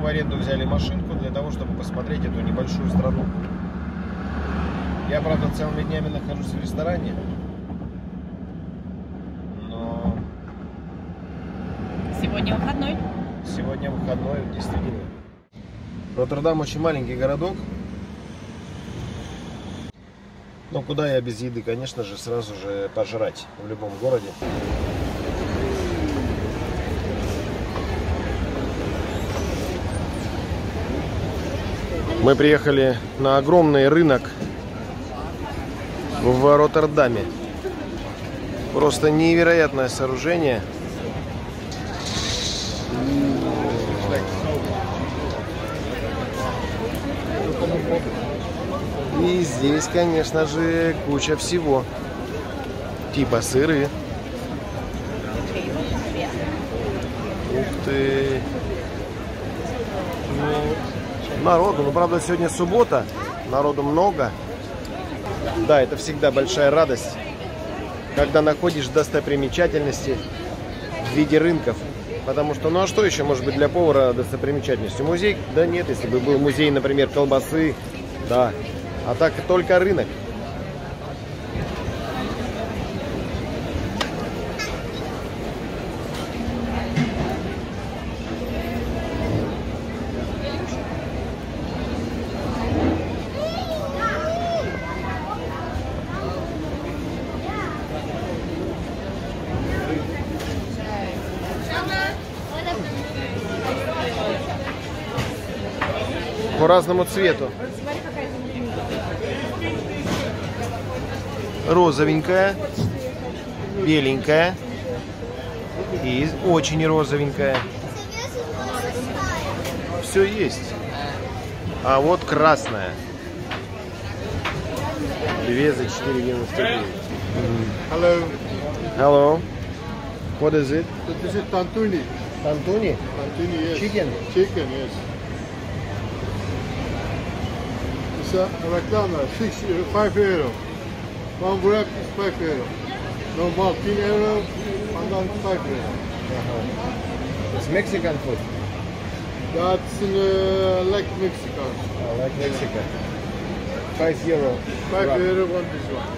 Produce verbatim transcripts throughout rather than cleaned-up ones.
в аренду взяли машинку для того, чтобы посмотреть эту небольшую страну. Я, правда, целыми днями нахожусь в ресторане, но... Сегодня выходной. Сегодня выходной, действительно. Роттердам очень маленький городок. Но куда я без еды? Конечно же, сразу же пожрать в любом городе. Мы приехали на огромный рынок в Роттердаме. Просто невероятное сооружение. И здесь, конечно же, куча всего. Типа сыры. Ух ты. Ну, народу. Ну, правда, сегодня суббота. Народу много. Да, это всегда большая радость, когда находишь достопримечательности в виде рынков. Потому что, ну а что еще может быть для повара достопримечательностью? Музей? Да нет, если бы был музей, например, колбасы, да. А так только рынок. По разному цвету. Розовенькая, беленькая и очень розовенькая. Все есть. А вот красная. Две за четыре девяносто девять. Hello. Hello. What is it? This is tantuni. Tantuni? Tantuni, yes. Chicken? Chicken, yes. It's a reclama, six, five euro. One wrap is five euro. Normal ten euro, and then five euro. Uh-huh. It's Mexican food. That's in, uh, like Mexican. I like Mexican. Five euro. Five wrap. euro, one this one.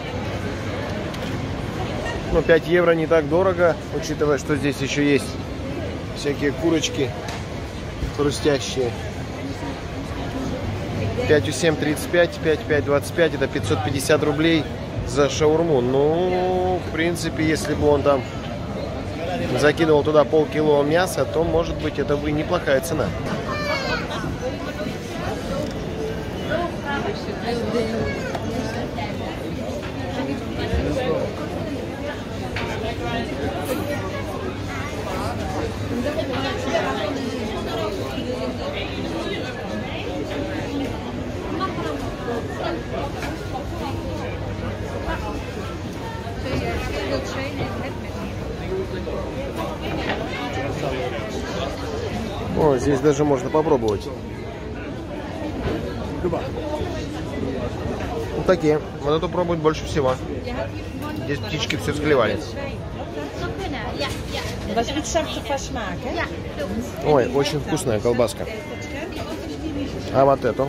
Ну, пять евро не так дорого, учитывая, что здесь еще есть всякие курочки хрустящие. пять у семь тридцать пять, пять пять двадцать пять, это пятьсот пятьдесят рублей за шаурму. Ну, в принципе, если бы он там закидывал туда полкило мяса, то, может быть, это бы неплохая цена. О, здесь даже можно попробовать. Вот такие. Вот это пробовать больше всего. Здесь птички все склевали. Ой, очень вкусная колбаска. А вот эту?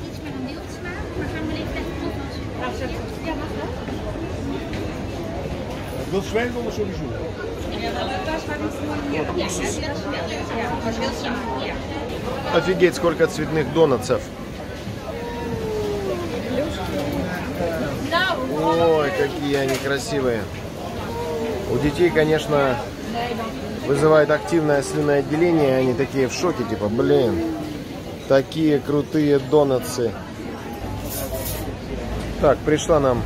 Офигеть, сколько цветных донатсов. Ой, какие они красивые. У детей, конечно, вызывает активное слюноотделение. Они такие в шоке, типа, блин, такие крутые донатсы. Так, пришла нам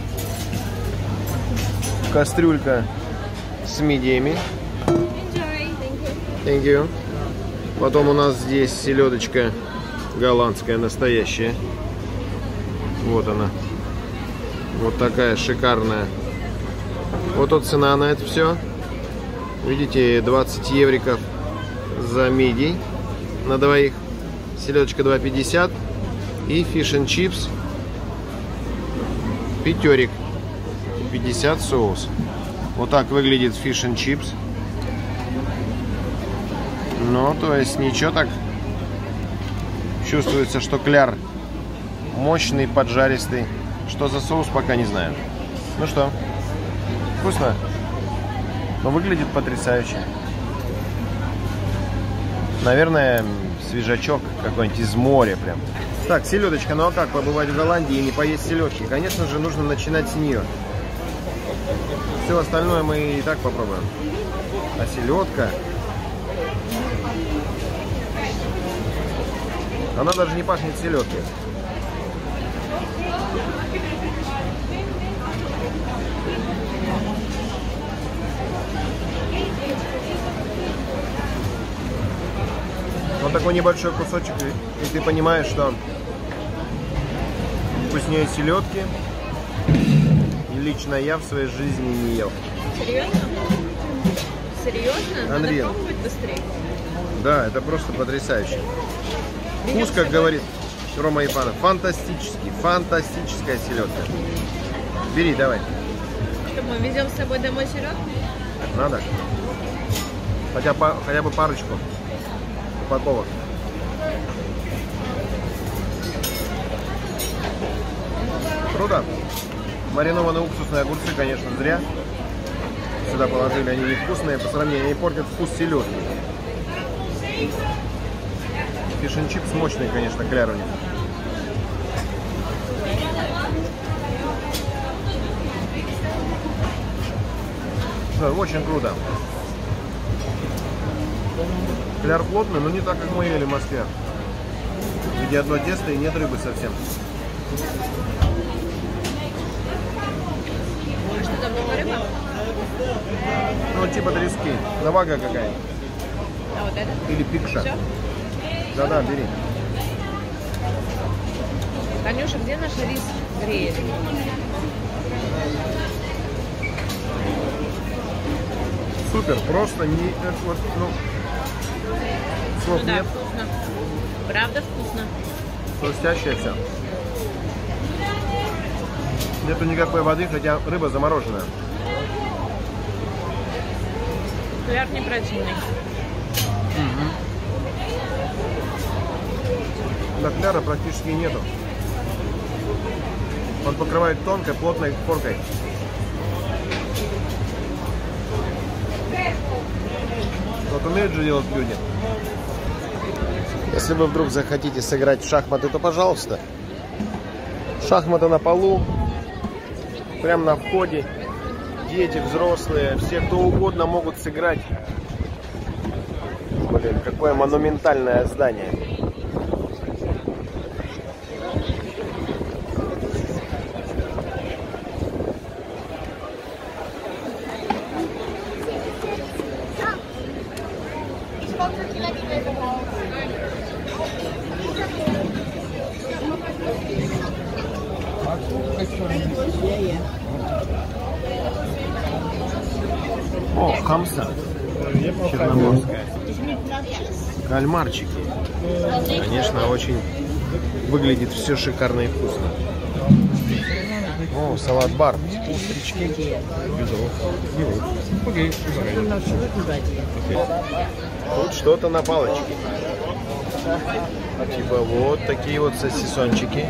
кастрюлька с мидиями. Thank you. Потом у нас здесь селедочка голландская, настоящая. Вот она. Вот такая шикарная. Вот тут цена на это все. Видите, двадцать евриков за мидий на двоих. Селедочка два пятьдесят. И фиш энд чипс пятерик. пятьдесят соус. Вот так выглядит фиш энд чипс. Ну, то есть ничего так Чувствуется, что кляр мощный, поджаристый. Что за соус, пока не знаю. Ну что, вкусно? Но выглядит потрясающе. Наверное, свежачок какой-нибудь из моря прям. Так, селедочка. Ну а как побывать в Голландии и не поесть селедки? Конечно же, нужно начинать с нее. Все остальное мы и так попробуем. А селедка... Она даже не пахнет селедкой. Вот такой небольшой кусочек, и ты понимаешь, что вкуснее селедки. И лично я в своей жизни не ел. Серьезно? Серьезно? Надо пробовать быстрее. Да, это просто потрясающе. Вкус, как говорит Рома Епанов, фантастический, фантастическая селедка. Бери, давай. Что, мы везем с собой домой селедку? Надо. Хотя, хотя бы парочку упаковок. Круто. Маринованные уксусные огурцы, конечно, зря. Сюда положили, они невкусные. По сравнению, они портят вкус селедки. Фиш-н-чипс мощный, конечно, кляр у них. Да, очень круто. Кляр плотный, но не так, как мы ели в Москве, где одно тесто и нет рыбы совсем. А что там, много рыба? Ну, типа трески. Навага какая-нибудь. А вот это? Или пикша. Все? Да-да, бери. Танюша, где наш рис греет? Супер, просто не... Вот, ну, слов Ну да, нет. вкусно. Правда вкусно. Хрустящее все. Нету никакой воды, хотя рыба замороженная. Кляр не противный. Угу. Да, кляра практически нету. Он покрывает тонкой, плотной коркой. Вот умеют же делать люди. Если вы вдруг захотите сыграть в шахматы, то пожалуйста. Шахматы на полу, прямо на входе. Дети, взрослые, все кто угодно могут сыграть. Блин, какое монументальное здание. О, хамса черноморская. Кальмарчики. Конечно, очень выглядит все шикарно и вкусно. О, салат-бар. Устрички. Тут что-то на палочке. Типа вот такие вот сосисончики.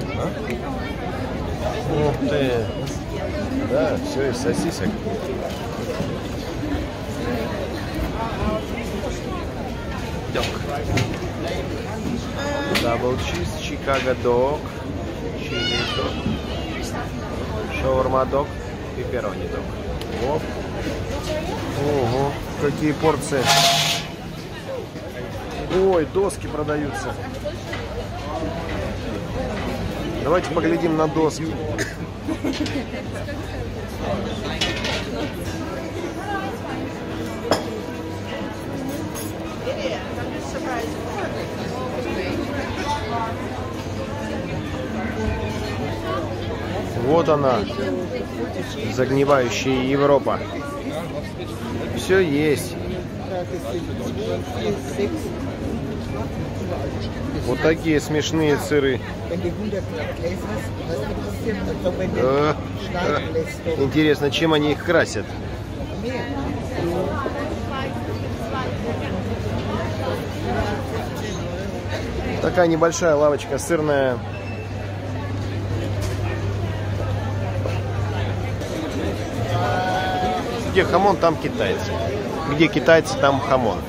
Ух ты. Да, все из сосисок. Дог. Дабл чиз, Чикаго дог, чили дог, шаурма дог, пепперони дог. Оп. Ого, какие порции. Ой, доски продаются. Давайте поглядим на доски. Вот она, загнивающая Европа. Все есть. Вот такие смешные сыры. Э, э, интересно, чем они их красят? Такая небольшая лавочка сырная. Где хамон, там китайцы. Где китайцы, там хамон.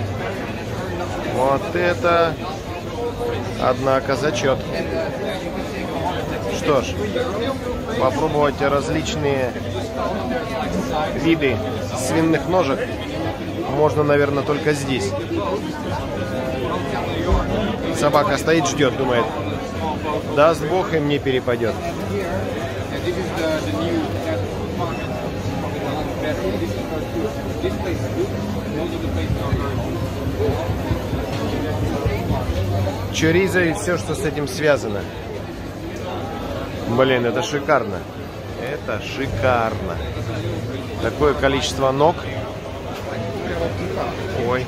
Вот это, однако, зачет. Что ж, попробовать различные виды свиных ножек можно, наверное, только здесь. Собака стоит, ждет, думает, даст Бог, и мне перепадет. Чоризо и все, что с этим связано. Блин, это шикарно. Это шикарно. Такое количество ног. Ой.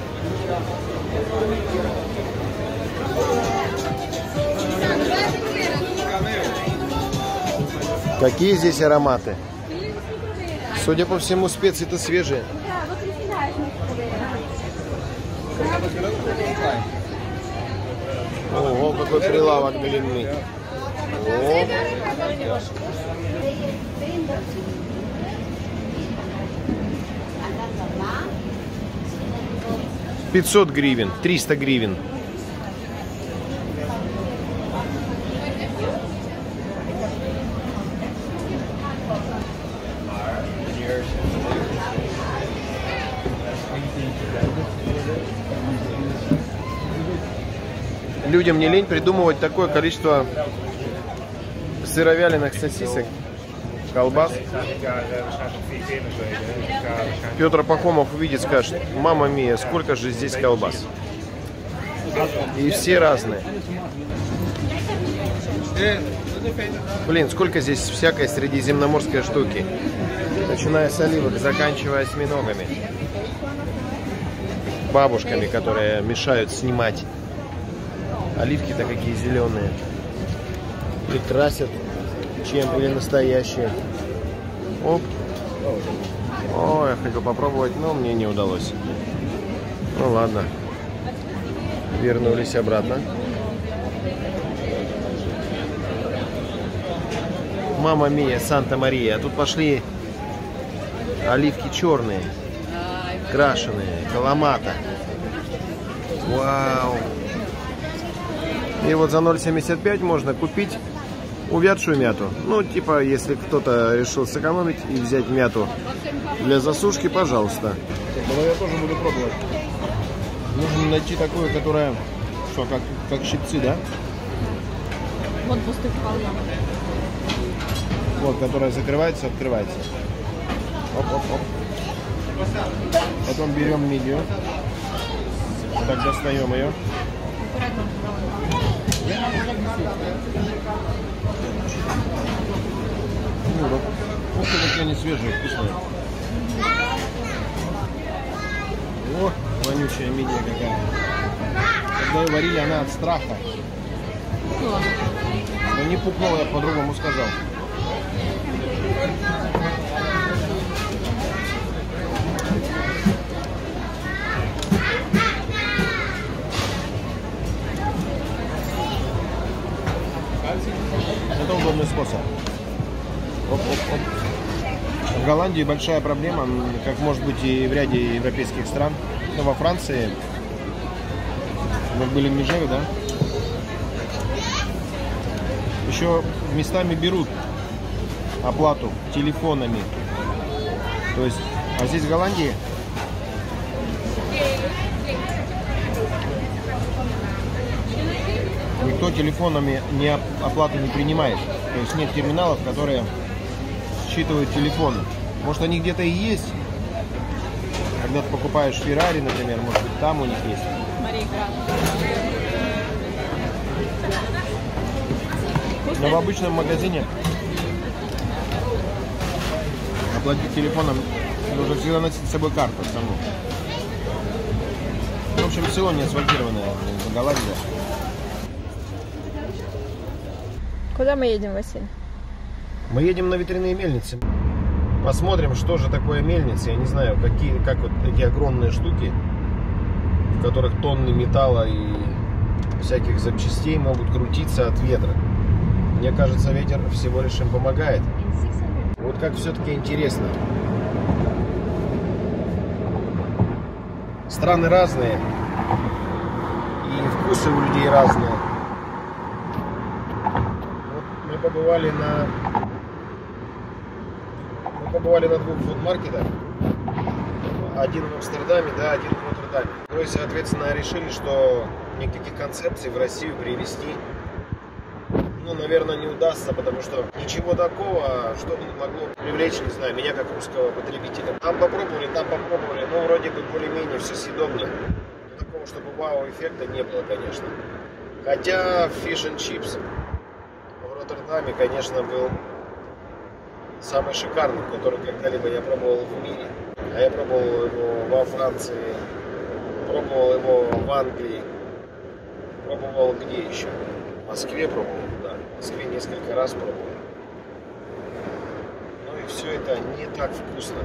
Какие здесь ароматы? Судя по всему, специи-то свежие. Ого, какой прилавок длинный. О. пятьсот гривен, триста гривен. Людям не лень придумывать такое количество сыровяленых сосисок, колбас. Петр Пахомов увидит, скажет: мама мия, сколько же здесь колбас. И все разные. Блин, сколько здесь всякой средиземноморской штуки. Начиная с оливок, заканчивая осьминогами. Бабушками, которые мешают снимать. Оливки-то какие зеленые. И красят чем или настоящие. Оп. О, я хотел попробовать, но мне не удалось. Ну ладно. Вернулись обратно. Мама мия, Санта-Мария. А тут пошли оливки черные, крашеные, каламата. Вау. И вот за ноль семьдесят пять можно купить увядшую мяту. Ну, типа, если кто-то решил сэкономить и взять мяту для засушки, пожалуйста. Ну, я тоже буду пробовать. Нужно найти такую, которая, что, как, как щипцы, да? Вот пустых полно. Вот, которая закрывается, открывается. Оп-оп-оп. Потом берем мидию. Вот так достаем ее. Ну, вот. Ух ты, какие они свежие, вкусные. О, вонючая мидия какая. Когда ее варили, она от страха. Но не пукнула, я по-другому сказал. Это удобный способ. Оп, оп, оп. В Голландии большая проблема, как может быть и в ряде европейских стран. Но во Франции, мы были в Межеве, да? Еще местами берут оплату телефонами. То есть, а здесь в Голландии никто телефонами не оплату не принимает. То есть нет терминалов, которые считывают телефоны. Может, они где-то и есть. Когда ты покупаешь Феррари, например, может быть, там у них есть. Но в обычном магазине оплатить телефоном нужно всегда носить с собой карту саму. В общем, село не асфальтированное в Голландии. Куда мы едем, Василий? Мы едем на ветряные мельницы. Посмотрим, что же такое мельница. Я не знаю, какие, как вот эти огромные штуки, в которых тонны металла и всяких запчастей могут крутиться от ветра. Мне кажется, ветер всего лишь им помогает. Вот как все-таки интересно. Страны разные, и вкусы у людей разные. Вот мы побывали на мы побывали на двух фудмаркетах. Один в Амстердаме, да, один в Нотр-Даме. Ну и, соответственно, решили, что никаких концепций в Россию привезти, ну, наверное, не удастся, потому что ничего такого, что бы могло привлечь, не знаю, меня как русского потребителя. Там попробовали, там попробовали, но вроде бы более-менее все съедобно. Но такого, чтобы вау-эффекта не было, конечно. Хотя Fish and Chips в Роттердаме, конечно, был самый шикарный, который когда-либо я пробовал в мире. А я пробовал его во Франции, пробовал его в Англии, пробовал где еще? В Москве пробовал, да. В Москве несколько раз пробовал. Ну и все это не так вкусно.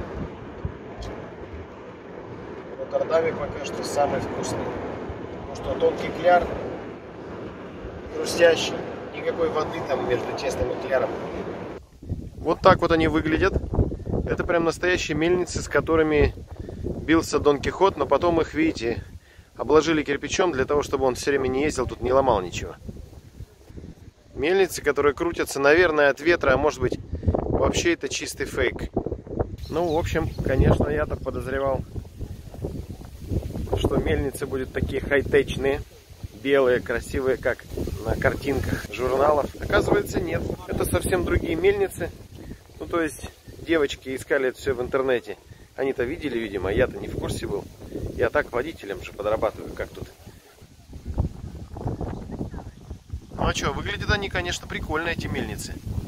В Роттердаме пока что самый вкусный. Потому что тонкий кляр, хрустящий, никакой воды там между тестом и кляром. Вот так вот они выглядят. Это прям настоящие мельницы, с которыми бился Дон Кихот, но потом их, видите, обложили кирпичом для того, чтобы он все время не ездил, тут не ломал ничего. Мельницы, которые крутятся, наверное, от ветра, а может быть, вообще это чистый фейк. Ну, в общем, конечно, я так подозревал, что мельницы будут такие хай-течные, белые, красивые, как на картинках журналов. Оказывается, нет. Это совсем другие мельницы. Ну, то есть, девочки искали это все в интернете. Они-то видели, видимо, я-то не в курсе был. Я так водителем же подрабатываю, как тут. Ну а что, выглядят они, конечно, прикольно, эти мельницы.